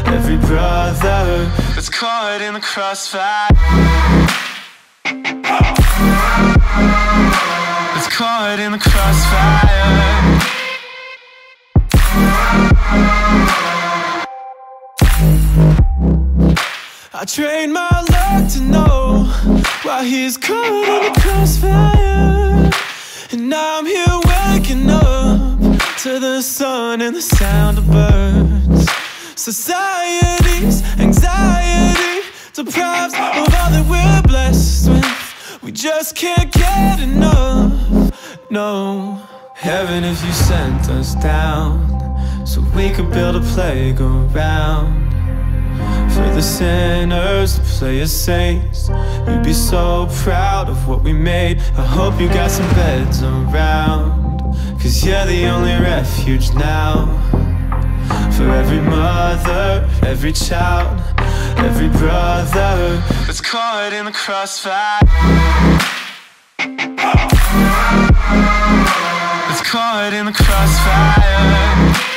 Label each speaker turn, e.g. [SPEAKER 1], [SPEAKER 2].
[SPEAKER 1] every brother that's caught in the crossfire, that's caught in the crossfire. I trained my luck to know why he's caught in the crossfire. And now I'm here waking up to the sun and the sound of birds. Society's anxiety deprives of all that we're blessed with. We just can't get enough, no. Heaven, if you sent us down so we could build a playground for the sinners to play as saints, you'd be so proud of what we made. I hope you got some beds around, 'cause you're the only refuge now. For every mother, every child, every brother that's caught in the crossfire, that's caught in the crossfire.